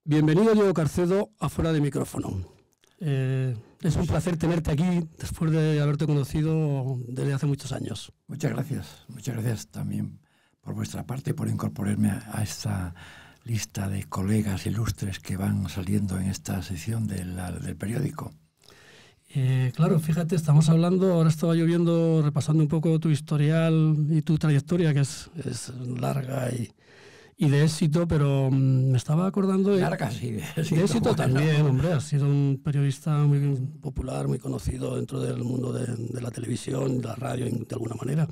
Bienvenido, Diego Carcedo, a Fuera de Micrófono. Es un placer tenerte aquí después de haberte conocido desde hace muchos años. Muchas gracias también por vuestra parte, por incorporarme a esta lista de colegas ilustres que van saliendo en esta sección del periódico. Claro, fíjate, estamos hablando, ahora estaba yo viendo, repasando un poco tu historial y tu trayectoria, que es larga y de éxito, pero me estaba acordando... Larga, sí, de éxito también, hombre, has sido un periodista muy popular, muy conocido dentro del mundo de la televisión, de la radio, de alguna manera.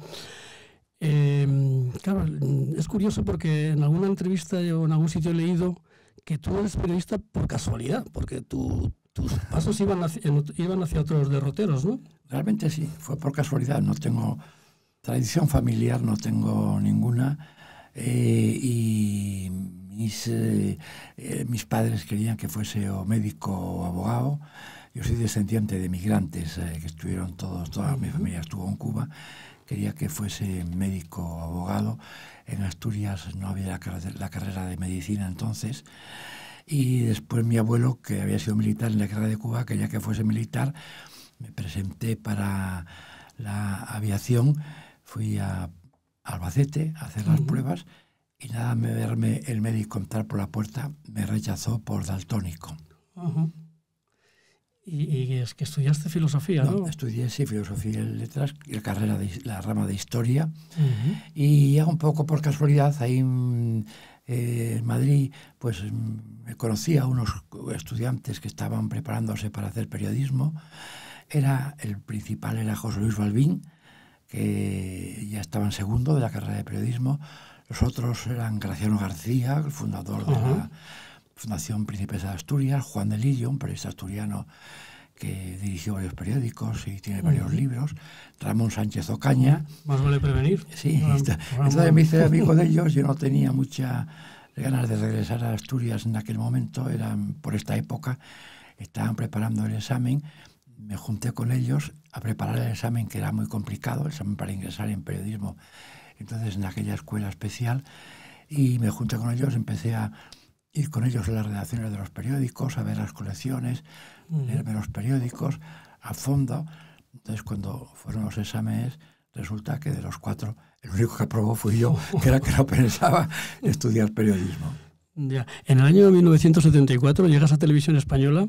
Claro, es curioso porque en alguna entrevista o en algún sitio he leído que tú eres periodista por casualidad, porque tus pasos iban hacia otros derroteros, ¿no? Realmente sí, fue por casualidad. No tengo tradición familiar, no tengo ninguna. Y mis padres querían que fuese o médico o abogado. Yo soy descendiente de migrantes que estuvieron toda mi familia estuvo en Cuba. Quería que fuese médico o abogado. En Asturias no había la carrera de medicina entonces. Y después mi abuelo, que había sido militar en la guerra de Cuba, quería que fuese militar. Me presenté para la aviación. Fui a Albacete a hacer las pruebas y nada más verme el médico entrar por la puerta me rechazó por daltónico. Y es que estudiaste filosofía, ¿no? Estudié sí filosofía y letras y la rama de historia. Y ya un poco por casualidad ahí en Madrid pues me conocí a unos estudiantes que estaban preparándose para hacer periodismo. El principal era José Luis Balbín, que ya estaba en segundo de la carrera de periodismo. Los otros eran Graciano García, el fundador de la Fundación Princesa de Asturias, Juan de Lillo, un periodista asturiano que dirigió varios periódicos y tiene varios libros, Ramón Sánchez Ocaña. Más vale prevenir. Sí, entonces me hice amigo de ellos. Yo no tenía muchas ganas de regresar a Asturias en aquel momento, por esta época, estaban preparando el examen. Me junté con ellos a preparar el examen, que era muy complicado, el examen para ingresar en periodismo, entonces en aquella escuela especial, y me junté con ellos, empecé a ir con ellos a las redacciones de los periódicos, a ver las colecciones, leerme los periódicos a fondo. Entonces cuando fueron los exámenes, resulta que de los 4, el único que aprobó fui yo, que era que no pensaba estudiar periodismo. Ya. En el año 1974 llegas a Televisión Española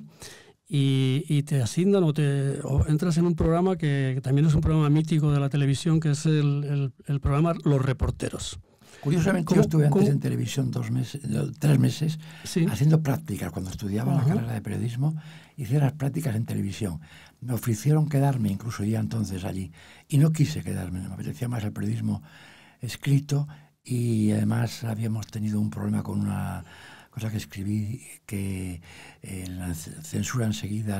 y te asignan o entras en un programa que también es un programa mítico de la televisión, que es el programa Los Reporteros. Curiosamente, yo estuve antes en televisión 3 meses, ¿sí?, haciendo prácticas. Cuando estudiaba la carrera de periodismo, hice las prácticas en televisión. Me ofrecieron quedarme, incluso ya entonces allí, y no quise quedarme. Me apetecía más el periodismo escrito, y además habíamos tenido un problema con una cosa que escribí, que la censura enseguida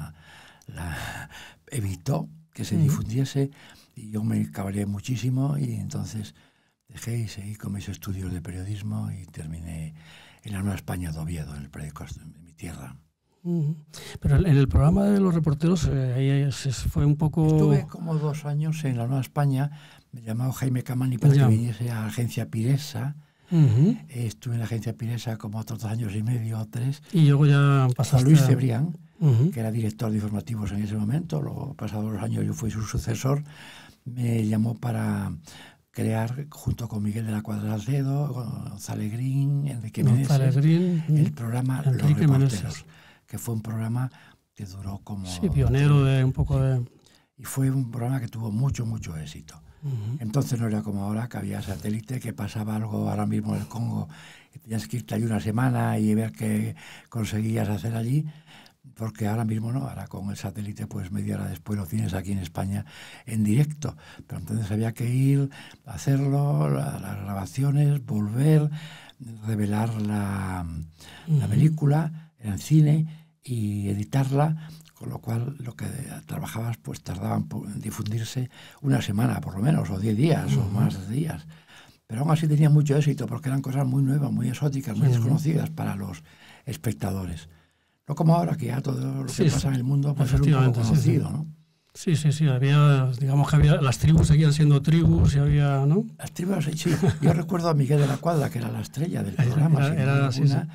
la evitó que se difundiese, y yo me cabreé muchísimo, y entonces dejé y seguí con mis estudios de periodismo y terminé en la Nueva España de Oviedo, en el periódico de mi tierra. Pero en el programa de Los Reporteros ahí fue un poco... Estuve como 2 años en la Nueva España. Me llamó Jaime Camani para que viniese a la agencia Piresa. Estuve en la agencia Piresa como otros 2 años y medio o 3. Y luego ya pasaste Luis Cebrián, que era director de informativos en ese momento. Luego, pasados los años, yo fui su sucesor. Me llamó para crear, junto con Miguel de la Cuadra Alcedo, González Green, Enrique Meneses, el programa Los Reporteros, que fue un programa que duró como... Sí, pionero de un poco de... Y fue un programa que tuvo mucho éxito. Entonces no era como ahora, que había satélite, que pasaba algo ahora mismo en el Congo, y tenías que irte allí una semana y ver qué conseguías hacer allí, porque ahora mismo no, ahora con el satélite pues media hora después lo tienes aquí en España en directo. Pero entonces había que ir a hacerlo, las grabaciones, volver, revelar la película en el cine y editarla, con lo cual lo que trabajabas pues tardaban en difundirse una semana por lo menos, o 10 días o más días. Pero aún así tenía mucho éxito porque eran cosas muy nuevas, muy exóticas, muy desconocidas para los espectadores. No como ahora, que ya todo lo que pasa en el mundo pues es un poco conocido, ¿no? Sí, había, digamos que había, las tribus seguían siendo tribus y había, ¿no? Las tribus, sí. Yo recuerdo a Miguel de la Cuadra, que era la estrella del programa,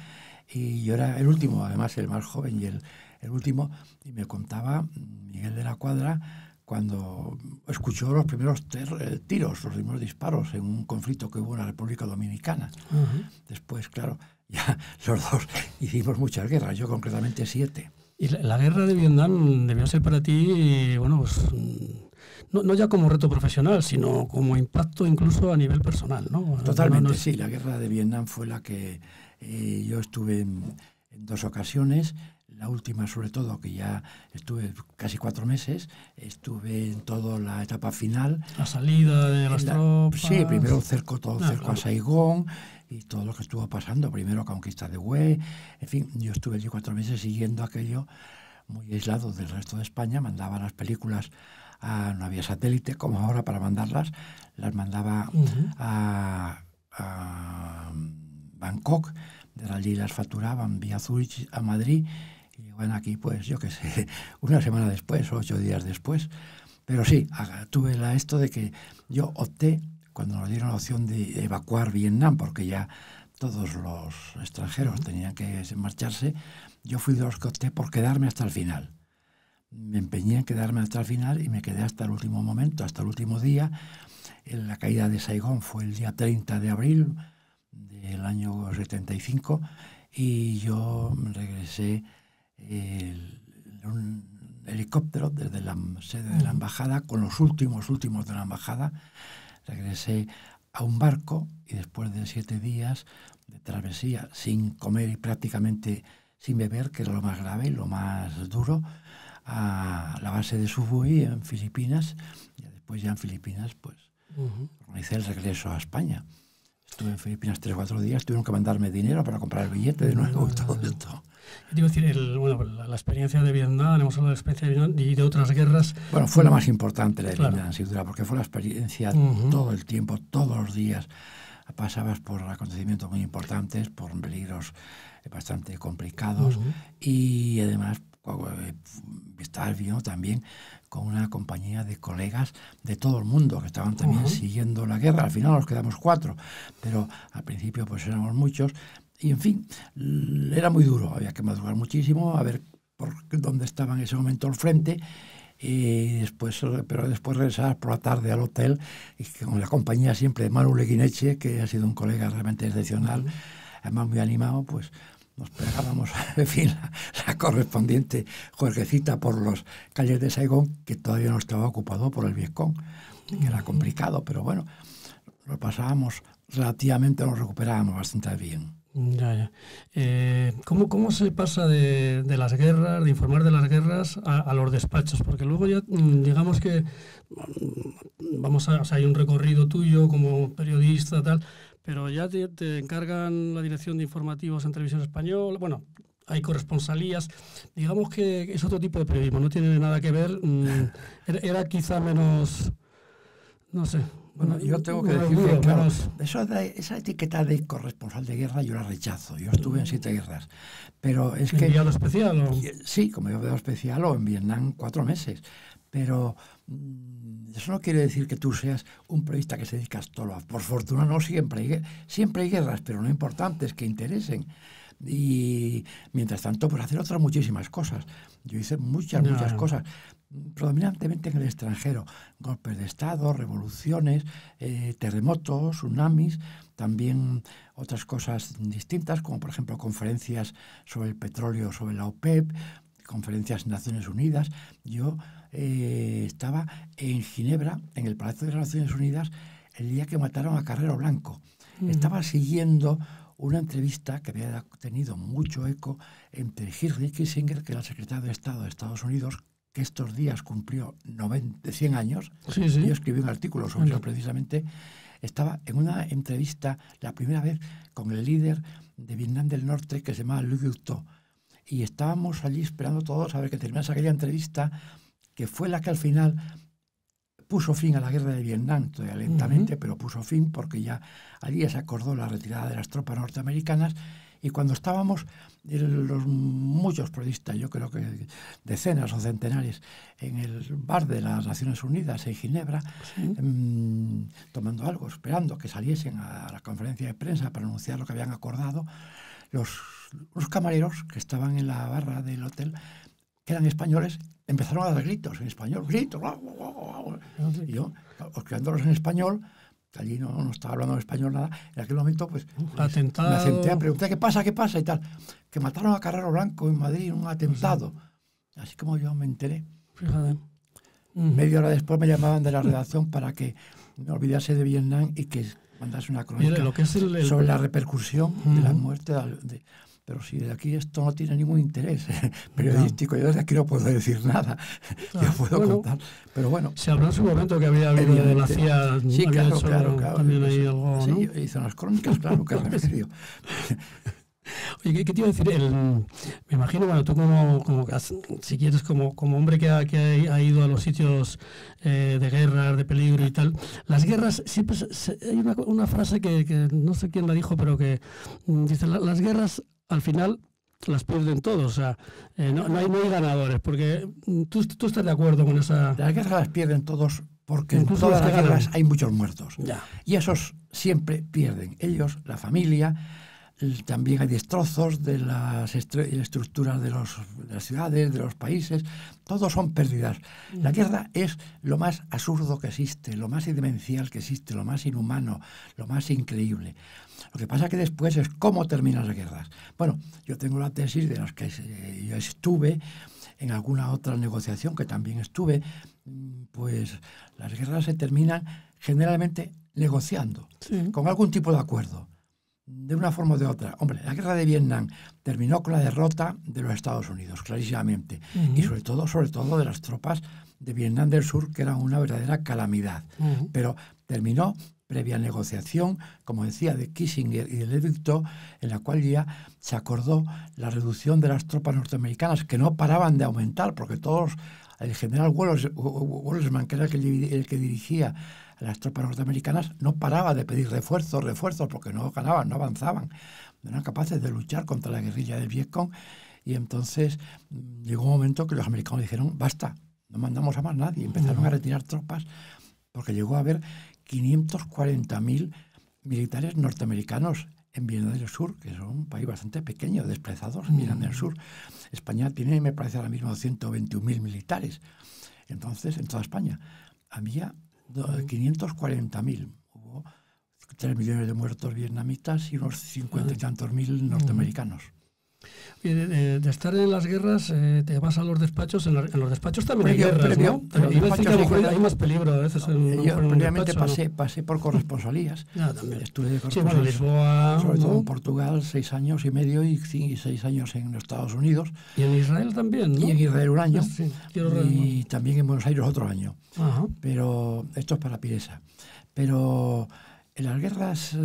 y yo era el último, además el más joven y el último, y me contaba Miguel de la Cuadra cuando escuchó los primeros tiros, los primeros disparos en un conflicto que hubo en la República Dominicana. Después, claro, ya los dos hicimos muchas guerras, yo concretamente 7. Y la guerra de Vietnam debió ser para ti, bueno, pues no ya como reto profesional, sino como impacto incluso a nivel personal, ¿no? Totalmente, sí. La guerra de Vietnam fue la que yo estuve en 2 ocasiones. La última, sobre todo, que ya estuve casi 4 meses, estuve en toda la etapa final. La salida de las tropas. Sí, primero cerco a Saigón y todo lo que estuvo pasando. Primero conquista de Hue. En fin, yo estuve allí 4 meses siguiendo aquello muy aislado del resto de España. Mandaba las películas, no había satélite como ahora para mandarlas. Las mandaba a Bangkok. De allí las facturaban vía Zurich a Madrid. Y llegan aquí, pues yo qué sé, una semana después o 8 días después. Pero sí, tuve esto de que yo opté, cuando nos dieron la opción de evacuar Vietnam, porque ya todos los extranjeros tenían que marcharse, yo fui de los que opté por quedarme hasta el final. Me empeñé en quedarme hasta el final y me quedé hasta el último momento, hasta el último día. La caída de Saigón fue el día 30 de abril del año 75 y yo regresé en un helicóptero desde la sede de la embajada con los últimos de la embajada. Regresé a un barco y después de 7 días de travesía sin comer y prácticamente sin beber, que era lo más grave, lo más duro, a la base de Subuy en Filipinas, y después ya en Filipinas pues organicé el regreso a España. Estuve en Filipinas 3 o 4 días, tuvieron que mandarme dinero para comprar el billete de nuevo y todo esto. Digo, decir, la experiencia de Vietnam, hemos hablado de la experiencia de Vietnam y de otras guerras. Bueno, fue la más importante la de Vietnam, sin duda, porque fue la experiencia todo el tiempo, todos los días. Pasabas por acontecimientos muy importantes, por peligros bastante complicados y además estabas viendo también con una compañía de colegas de todo el mundo que estaban también siguiendo la guerra. Al final nos quedamos 4, pero al principio pues éramos muchos. Y en fin, era muy duro, había que madrugar muchísimo, a ver por dónde estaba en ese momento el frente, pero después regresar por la tarde al hotel, y con la compañía siempre de Manu Leguineche, que ha sido un colega realmente excepcional, además muy animado, pues nos pegábamos, en fin, la correspondiente juerguecita por las calles de Saigón, que todavía no estaba ocupado por el Vietcong, que era complicado, pero bueno, lo pasábamos relativamente, nos recuperábamos bastante bien. Ya. ¿Cómo se pasa de las guerras, de informar de las guerras, a los despachos? Porque luego ya, digamos que hay un recorrido tuyo como periodista, tal, pero ya te encargan la dirección de informativos en Televisión Española, bueno, hay corresponsalías, digamos que es otro tipo de periodismo, no tiene nada que ver, era quizá menos, no sé. Bueno, yo tengo que decir que, claro, esa etiqueta de corresponsal de guerra yo la rechazo. Yo estuve en 7 guerras, pero es que... ¿Enviado especial o...? Sí, como enviado especial o en Vietnam 4 meses. Pero eso no quiere decir que tú seas un periodista que se dedica solo. Por fortuna no siempre hay guerras, pero no importantes que interesen. Y mientras tanto, pues hacer otras muchísimas cosas. Yo hice muchas cosas, predominantemente en el extranjero, golpes de Estado, revoluciones, terremotos, tsunamis, también otras cosas distintas, como por ejemplo conferencias sobre el petróleo, sobre la OPEP, conferencias en Naciones Unidas. Yo estaba en Ginebra, en el Palacio de las Naciones Unidas, el día que mataron a Carrero Blanco. Estaba siguiendo una entrevista que había tenido mucho eco entre Henry Kissinger, que era el secretario de Estado de Estados Unidos, que estos días cumplió 100 años. Sí. Yo escribí un artículo sobre eso precisamente. Estaba en una entrevista, la primera vez, con el líder de Vietnam del Norte, que se llamaba Lu Duc Tho. Y estábamos allí esperando todos a ver que terminase aquella entrevista, que fue la que al final puso fin a la guerra de Vietnam, todavía lentamente, pero puso fin porque ya allí se acordó la retirada de las tropas norteamericanas. Y cuando estábamos los muchos periodistas, yo creo que decenas o centenares, en el bar de las Naciones Unidas en Ginebra, tomando algo, esperando que saliesen a la conferencia de prensa para anunciar lo que habían acordado, unos camareros que estaban en la barra del hotel, que eran españoles, empezaron a dar gritos en español, gritos, y yo, escuchándolos en español, allí no estaba hablando en español nada, en aquel momento pues atentado. Me senté a preguntar qué pasa y tal, que mataron a Carrero Blanco en Madrid en un atentado, así como yo me enteré. Fíjate. Media hora después me llamaban de la redacción para que me olvidase de Vietnam y que mandase una crónica lo que es sobre la repercusión de la muerte pero si de aquí esto no tiene ningún interés periodístico, yo desde aquí no puedo decir nada. Yo puedo contar, pero bueno. Se habló en su momento que había habido de la CIA. Sí, claro. También hay algo, sí, ¿no? hizo unas crónicas, claro, que remedio. Oye, ¿qué te iba a decir? Me imagino, bueno, tú si quieres, como hombre que ha ido a los sitios de guerra, de peligro y tal, las guerras, siempre hay una frase que no sé quién la dijo, pero que dice, las guerras al final las pierden todos, o sea, no hay ganadores, porque tú estás de acuerdo con esa... Las guerras las pierden todos porque incluso en todas las guerras hay muchos muertos. Ya. Y esos siempre pierden. Ellos, la familia, también hay destrozos de las estructuras de las ciudades, de los países, todos son pérdidas. La guerra es lo más absurdo que existe, lo más demencial que existe, lo más inhumano, lo más increíble. Lo que pasa que después es cómo terminan las guerras. Bueno, yo tengo la tesis de las que yo estuve, en alguna otra negociación que también estuve, pues las guerras se terminan generalmente negociando, con algún tipo de acuerdo, de una forma o de otra. Hombre, la guerra de Vietnam terminó con la derrota de los Estados Unidos, clarísimamente, y sobre todo de las tropas de Vietnam del Sur, que eran una verdadera calamidad. Pero terminó previa negociación, como decía, de Kissinger y de Levitt, en la cual ya se acordó la reducción de las tropas norteamericanas, que no paraban de aumentar, porque el general Wellesman, que era el que dirigía a las tropas norteamericanas, no paraba de pedir refuerzos, porque no ganaban, no avanzaban, no eran capaces de luchar contra la guerrilla del Vietcong, y entonces llegó un momento que los americanos dijeron, basta, no mandamos a más nadie, empezaron a retirar tropas, porque llegó a haber 540.000 militares norteamericanos en Vietnam del Sur, que es un país bastante pequeño, desplazados en Vietnam del Sur. España tiene, me parece ahora mismo, 121.000 militares. Entonces, en toda España había 540.000. Hubo 3 millones de muertos vietnamitas y unos 50 y tantos mil norteamericanos. De estar en las guerras, te vas a los despachos. En los despachos también hay guerras, ¿no? Pero hay más peligro a veces. Yo previamente pasé por corresponsalías. Estuve de corresponsal, Lisboa, sobre todo en Portugal, 6 años y medio, y 6 años en Estados Unidos. Y en Israel también, ¿no? Y en Israel un año. Y también en Buenos Aires otro año. Ajá. Pero esto es para Piresa. Pero en las guerras...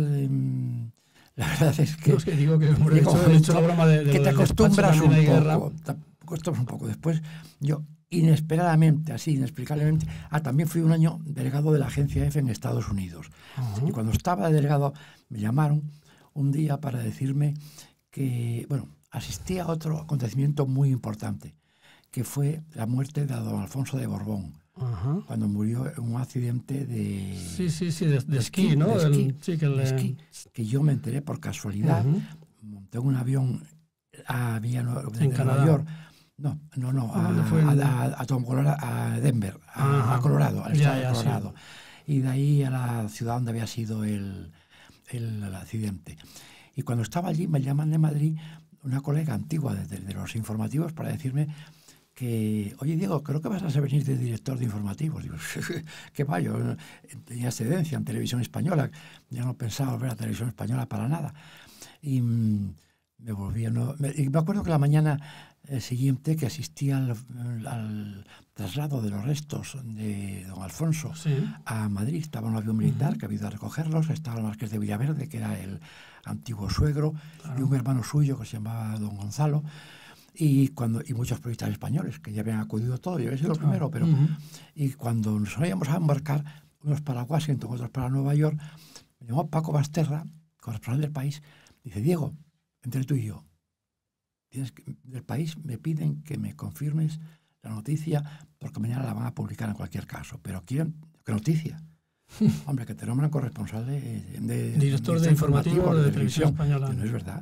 la verdad es que... No, es que digo que he hecho la broma de que te acostumbras un poco. Después, yo inesperadamente, así, inexplicablemente... también fui un año delegado de la agencia EFE en Estados Unidos. Y cuando estaba de delegado, me llamaron un día para decirme que, bueno, asistí a otro acontecimiento muy importante, que fue la muerte de don Alfonso de Borbón. Cuando murió en un accidente de esquí, ¿no? De esquí, que yo me enteré por casualidad. Monté un avión a Nueva York. No, a Denver, a Colorado, al estado de Colorado. Sí. Y de ahí a la ciudad donde había sido el accidente. Y cuando estaba allí me llaman de Madrid una colega antigua de los informativos para decirme que, oye Diego, creo que vas a venir de director de informativos. Digo, ¿qué va? Yo tenía excedencia en televisión española, ya no pensaba volver a televisión española para nada. Y me volví y me acuerdo que la mañana siguiente que asistí al traslado de los restos de don Alfonso a Madrid, estaba un avión militar que había ido a recogerlos, estaba el marqués de Villaverde, que era el antiguo suegro, y un hermano suyo que se llamaba don Gonzalo, y muchos periodistas españoles que ya habían acudido todo, yo había sido el primero, pero y cuando nos íbamos a embarcar, unos para Washington, otros para Nueva York, me llamó Paco Basterra, corresponsal del País, dice, Diego, entre tú y yo, del País me piden que me confirmes la noticia porque mañana la van a publicar en cualquier caso, pero quieren, ¿qué noticia? Hombre, que te nombran corresponsal de director de informativo de televisión española. Que no es verdad.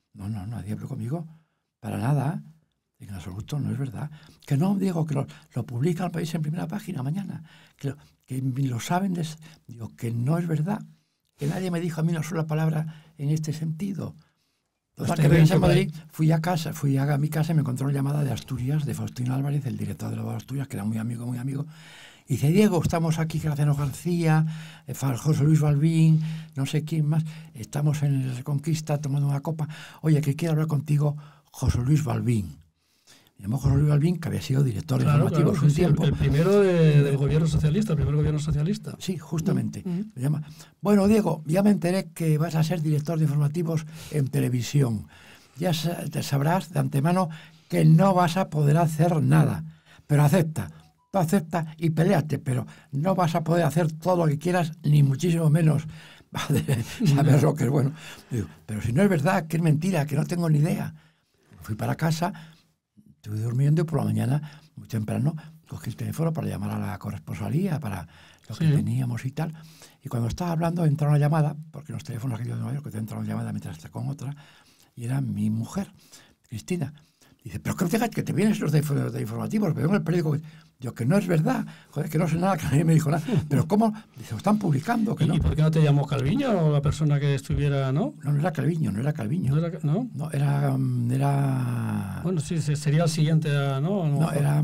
No, nadie habló conmigo. Para nada. En absoluto, no es verdad. Que no, Diego, que lo publica El País en primera página mañana. Que lo saben. Digo, que no es verdad. Que nadie me dijo a mí una sola palabra en este sentido. Total, que regresé a Madrid, fui a mi casa y me encontré una llamada de Asturias, de Faustino Álvarez, el director de la voz de Asturias, que era muy amigo. Y dice, Diego, estamos aquí, Graciano García, José Luis Balbín, no sé quién más, estamos en el Reconquista tomando una copa. Oye, que quiero hablar contigo, José Luis Balbín. Me llamó José Luis Balbín, que había sido director de informativos un tiempo. El primero del gobierno socialista, el primer gobierno socialista. Sí, justamente. Me llama. Bueno, Diego, ya me enteré que vas a ser director de informativos en televisión. Ya te sabrás de antemano que no vas a poder hacer nada. Pero acepta. Tú acepta y peleate, pero no vas a poder hacer todo lo que quieras, ni muchísimo menos saber lo que es bueno. Digo, pero si no es verdad, que es mentira, que no tengo ni idea. Fui para casa. Estuve durmiendo y por la mañana, muy temprano, cogí el teléfono para llamar a la corresponsalía, para lo que teníamos y tal. Y cuando estaba hablando, entra una llamada, porque los teléfonos aquí de Nueva York, que te entra una llamada mientras está con otra, y era mi mujer, Cristina. Dice, pero que te vienen los de informativos, veo en el periódico. Digo, que no es verdad, joder, que no sé nada, que nadie me dijo nada. Pero ¿cómo? Dice, lo están publicando. Que no. ¿Y por qué no te llamó Calviño o la persona que estuviera, no? No era Calviño. ¿No? No, era... Bueno, sí, sería el siguiente, ¿no? No, era...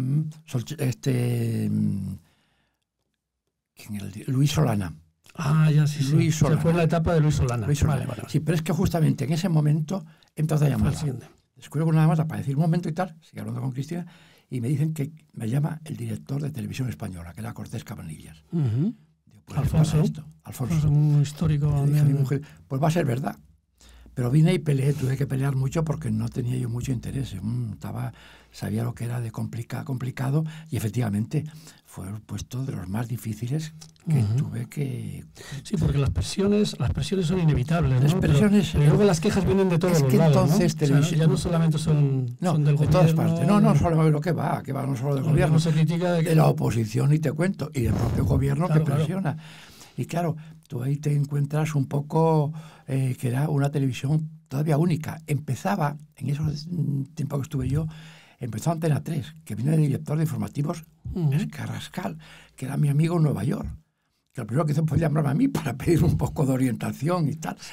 Luis Solana. Ah, ya sí. Luis Solana. Se fue en la etapa de Luis Solana. Vale. Sí, pero es que justamente en ese momento entonces llamaba. Descubro con una llamada para decir un momento y tal, sigue hablando con Cristina, y me dicen que me llama el director de Televisión Española, que era Cortés Cabanillas. Digo, pues, Alfonso, un histórico. Dije a mi mujer, pues va a ser verdad. Pero vine y peleé, tuve que pelear mucho porque no tenía yo mucho interés. Sabía lo que era de complicado y efectivamente fue el puesto de los más difíciles que tuve que... Sí, porque las presiones son inevitables, ¿no? Las presiones... Pero luego las quejas vienen de todos los lados, entonces, ¿no? O sea, ya no solamente son del gobierno... de todas partes. No solo lo que va, no solo del gobierno. Se critica de la oposición, y te cuento, y del propio gobierno que presiona. Y claro, tú ahí te encuentras un poco que era una televisión todavía única. Empezaba, en esos tiempos que estuve yo, empezó Antena 3, que vino de director de informativos Carrascal, que era mi amigo en Nueva York. Que lo primero que hizo fue llamarme a mí para pedir un poco de orientación y tal.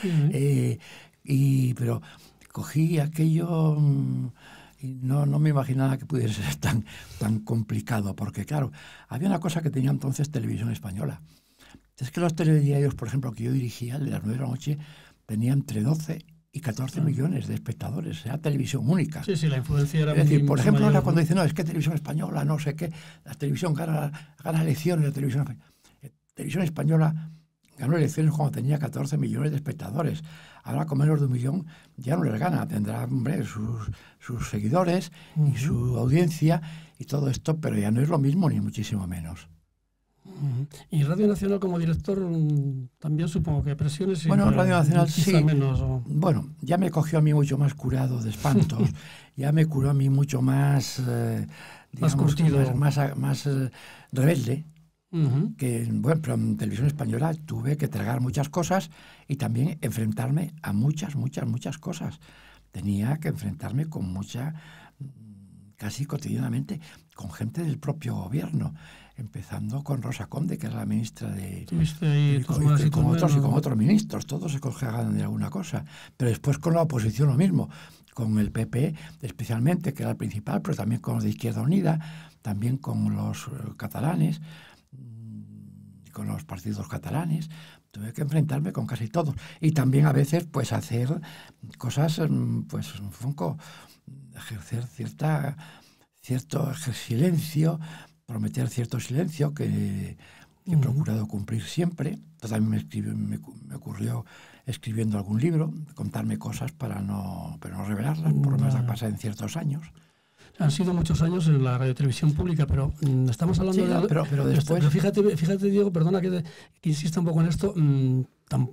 Pero cogí aquello y no me imaginaba que pudiese ser tan complicado, porque claro, había una cosa que tenía entonces Televisión Española. Es que los telediarios, por ejemplo, que yo dirigía, el de las 9 de la noche, tenía entre 12 y 14 millones de espectadores. Era televisión única. Sí, la influencia era muy... Es decir, por ejemplo, mayor, ahora cuando dicen, no, es que Televisión Española, no sé qué, la televisión gana elecciones de Televisión Española. Televisión Española ganó elecciones cuando tenía 14 millones de espectadores. Ahora, con menos de 1 millón, ya no les gana. Tendrá, hombre, sus seguidores y su audiencia y todo esto, pero ya no es lo mismo, ni muchísimo menos. Y Radio Nacional como director también supongo que presiones... Bueno, Radio Nacional sí. Menos, Bueno, ya me cogió a mí mucho más curado de espantos, ya me curó a mí mucho más, más curtido, más rebelde. Que, bueno, pero en Televisión Española tuve que tragar muchas cosas y también enfrentarme a muchas cosas. Tenía que enfrentarme con casi cotidianamente, con gente del propio gobierno, empezando con Rosa Conde, que era la ministra de... y con otros ministros, todos se colgaban de alguna cosa. Pero después con la oposición lo mismo, con el PP especialmente, que era el principal, pero también con los de Izquierda Unida, también con los catalanes, con los partidos catalanes. Tuve que enfrentarme con casi todos. Y también a veces pues hacer cosas, pues un poco, ejercer cierto silencio, prometer cierto silencio que he procurado cumplir siempre. También me ocurrió escribiendo algún libro, contarme cosas pero no revelarlas, por lo menos pasa en ciertos años. Han sido muchos años en la radiotelevisión pública, pero estamos hablando pero después... Pero fíjate, Diego, perdona que insista un poco en esto,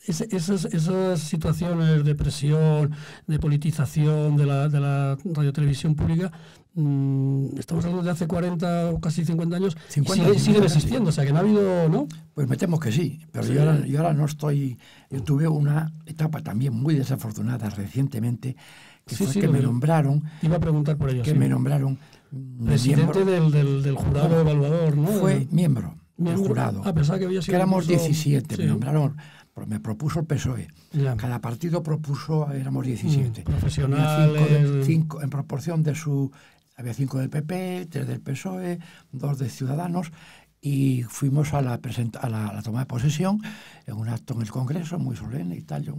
esas situaciones de presión, de politización de la radiotelevisión pública, estamos hablando de hace 40 o casi 50 años, 50, siguen existiendo, o sea que no ha habido, ¿no? Pues me temo que sí, pero Sí. yo ahora no estoy... Yo tuve una etapa también muy desafortunada recientemente, que Sí, fue sí, que lo me que- nombraron, Iba a preguntar por ello. que Sí. me nombraron Presidente del jurado evaluador, ¿no? Fue miembro del jurado. Ah, pensaba que había sido Que éramos incluso- 17, sí. me nombraron, me propuso el PSOE. Ya. Cada partido propuso, éramos 17. Profesionales. Había cinco en proporción de su... Había 5 del PP, 3 del PSOE, 2 de Ciudadanos, y fuimos a la toma de posesión en un acto en el Congreso muy solemne y tal. Yo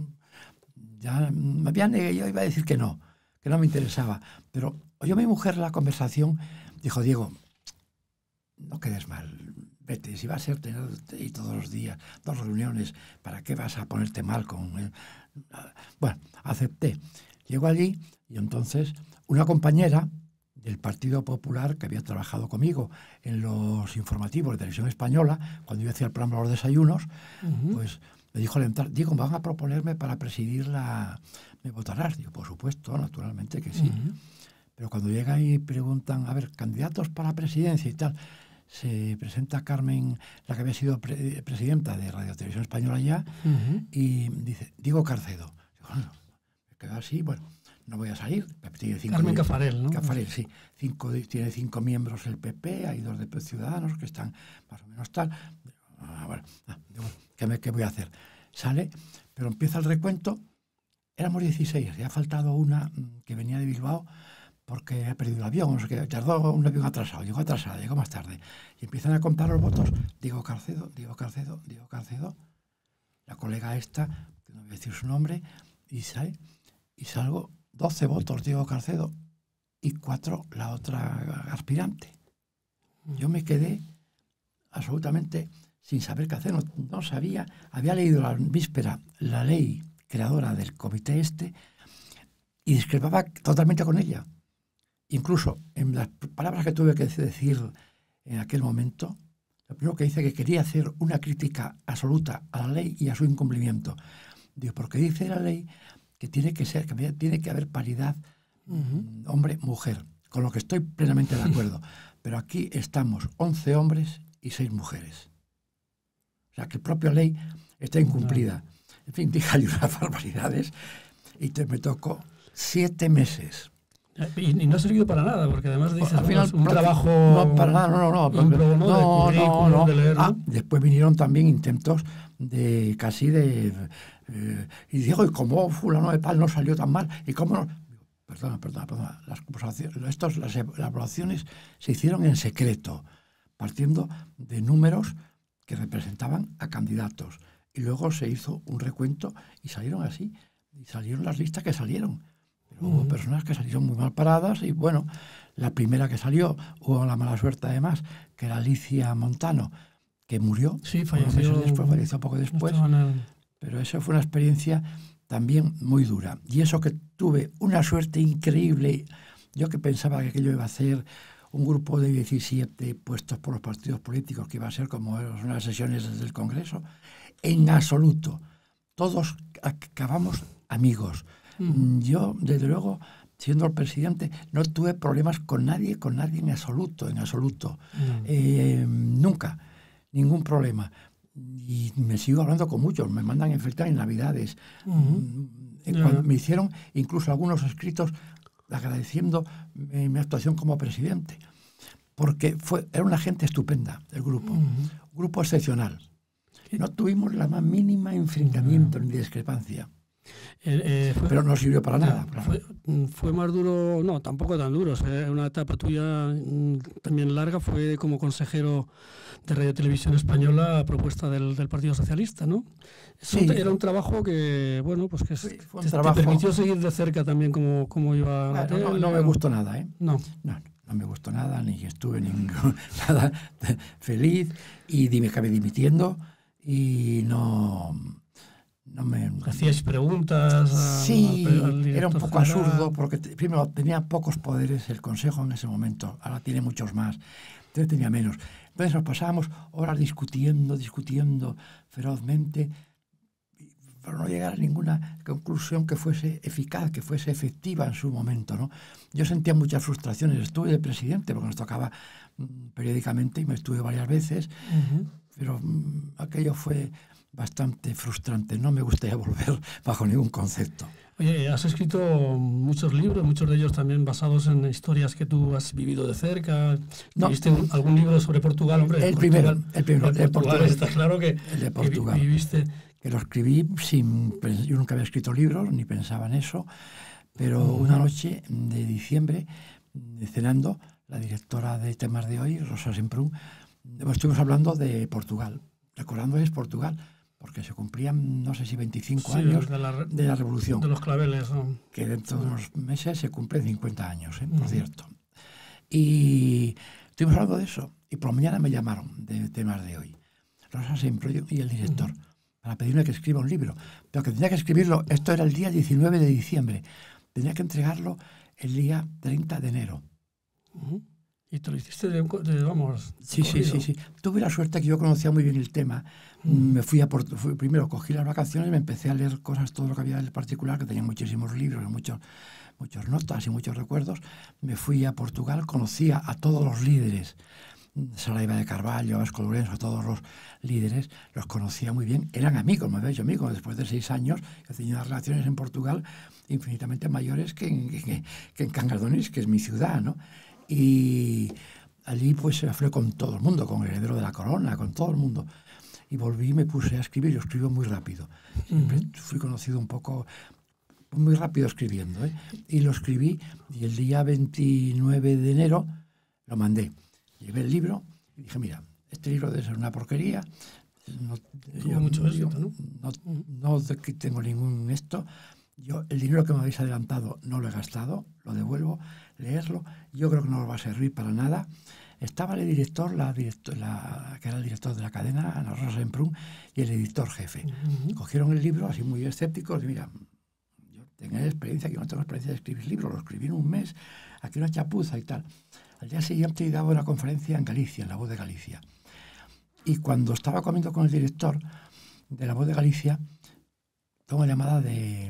iba a decir que no me interesaba, pero oyó mi mujer la conversación, dijo: Diego, no quedes mal, vete, si va a ser tener y todos los días 2 reuniones, ¿para qué vas a ponerte mal con él? Bueno, acepté. Llego allí y entonces una compañera del Partido Popular que había trabajado conmigo en los informativos de Televisión Española, cuando yo hacía el programa de los desayunos, pues me dijo al entrar: Diego, van a proponerme para presidir ¿me votarás? Digo, por supuesto, naturalmente que sí. Pero cuando llegan y preguntan, a ver, candidatos para la presidencia y tal, se presenta Carmen, la que había sido presidenta de Radio Televisión Española ya, y dice: Diego Carcedo. Digo, bueno, me quedo así, bueno, no voy a salir. Tiene Carmen Cafarel, ¿no? Cafarel, sí. Tiene 5 miembros el PP, hay 2 de Ciudadanos que están más o menos tal. Digo, ¿qué voy a hacer? Sale, pero empieza el recuento. Éramos 16, ya ha faltado una que venía de Bilbao porque ha perdido el avión, no sé qué, tardó un avión atrasado, llegó más tarde. Y empiezan a contar los votos: Diego Carcedo, Diego Carcedo, Diego Carcedo. La colega esta, que no voy a decir su nombre, y salgo 12 votos Diego Carcedo y 4 la otra aspirante. Yo me quedé absolutamente sin saber qué hacer, no sabía, había leído la víspera la ley creadora del comité y discrepaba totalmente con ella. Incluso en las palabras que tuve que decir en aquel momento, lo primero que dice que quería hacer una crítica absoluta a la ley y a su incumplimiento. Digo, porque dice la ley que tiene que haber paridad hombre-mujer, con lo que estoy plenamente de acuerdo. Pero aquí estamos 11 hombres y 6 mujeres. O sea, que la propia ley está incumplida. En fin, dije allí unas barbaridades y me tocó 7 meses. Y no ha servido para nada, porque además dices, al final, un trabajo... No, para nada, no. De leer, ¿no? Después vinieron también intentos y digo, ¿y cómo fulano de tal no salió tan mal? ¿Y cómo no? Perdona. Las evaluaciones se hicieron en secreto, partiendo de números que representaban a candidatos. Y luego se hizo un recuento y salieron así. Y salieron las listas que salieron. Pero hubo personas que salieron muy mal paradas y, bueno, la primera que salió, hubo la mala suerte además, que era Alicia Montano, que murió. Sí, falleció poco después. Pero eso fue una experiencia también muy dura. Y eso que tuve una suerte increíble. Yo que pensaba que aquello iba a ser un grupo de 17 puestos por los partidos políticos, que iba a ser como unas sesiones del Congreso, en absoluto. Todos acabamos amigos. Yo, desde luego, siendo el presidente, no tuve problemas con nadie en absoluto. Nunca, ningún problema. Y me sigo hablando con muchos, me mandan en Navidades. Me hicieron incluso algunos escritos agradeciendo mi actuación como presidente, porque era una gente estupenda el grupo, un grupo excepcional. No tuvimos la más mínima enfrentamiento ni discrepancia. Pero no sirvió para nada. Fue más duro, no, tampoco tan duro. Una etapa tuya también larga fue como consejero de Radio Televisión Española a propuesta del Partido Socialista, ¿no? Sí. Era un trabajo que, bueno, pues que te permitió seguir de cerca también cómo iba la tele. No me gustó nada, ¿eh? No me gustó nada, ni estuve nada feliz, y me acabé dimitiendo y no me... ¿Hacíais preguntas? Sí, era un poco general. absurdo, porque primero tenía pocos poderes el Consejo en ese momento, ahora tiene muchos más, entonces tenía menos. Entonces nos pasábamos horas discutiendo ferozmente. pero no llegar a ninguna conclusión que fuese eficaz, que fuese efectiva en su momento, ¿no? Yo sentía muchas frustraciones. Estuve de presidente porque nos tocaba periódicamente y me estuve varias veces, pero aquello fue bastante frustrante. No me gustaría volver bajo ningún concepto. Oye, has escrito muchos libros, muchos de ellos también basados en historias que tú has vivido de cerca. No. ¿Viste algún libro sobre Portugal, hombre? El Portugal, primero. El de Portugal, está claro que, el de Portugal. Que viviste. Que lo escribí yo nunca había escrito libros, ni pensaba en eso, pero una noche de diciembre, cenando, la directora de Temas de Hoy, Rosa Semprún, estuvimos hablando de Portugal, recordándoles Portugal, porque se cumplían, no sé si 25 años de la Revolución. De los claveles, ¿no? Que dentro de unos meses se cumplen 50 años, por cierto. Y estuvimos hablando de eso, y por la mañana me llamaron de Temas de Hoy, Rosa Semprún y el director, para pedirme que escriba un libro, pero que tenía que escribirlo, esto era el día 19 de diciembre, tenía que entregarlo el día 30 de enero. ¿Y te lo hiciste vamos? Sí. Tuve la suerte que yo conocía muy bien el tema. Me primero cogí las vacaciones y me empecé a leer cosas, todo lo que había en particular, que tenía muchísimos libros, muchas notas y muchos recuerdos. Me fui a Portugal, conocía a todos los líderes, Saraiva de Carvalho, Vasco Lourenço, todos los líderes, los conocía muy bien. Eran amigos, me había hecho amigo. Después de 6 años, he tenido unas relaciones en Portugal infinitamente mayores que en Cangas, que es mi ciudad, ¿no? Y allí pues se fue con todo el mundo, con el heredero de la corona, con todo el mundo. Y volví y me puse a escribir. Yo escribo muy rápido. Siempre fui conocido un poco, muy rápido escribiendo, ¿eh? Y lo escribí y el día 29 de enero lo mandé. Llevé el libro y dije, mira, este libro debe ser una porquería. Tuvo mucho éxito, ¿no? No tengo ningún esto. El dinero que me habéis adelantado no lo he gastado, lo devuelvo, leerlo. Yo creo que no os va a servir para nada. Estaba el director, que era el director de la cadena, Ana Rosa Semprún, y el editor jefe. Cogieron el libro así muy escépticos y mira, yo tengo experiencia, que no tengo experiencia de escribir libros, lo escribí en un mes, aquí una chapuza y tal. Al día siguiente daba una conferencia en Galicia, en La Voz de Galicia. Y cuando estaba comiendo con el director de La Voz de Galicia, tengo llamada de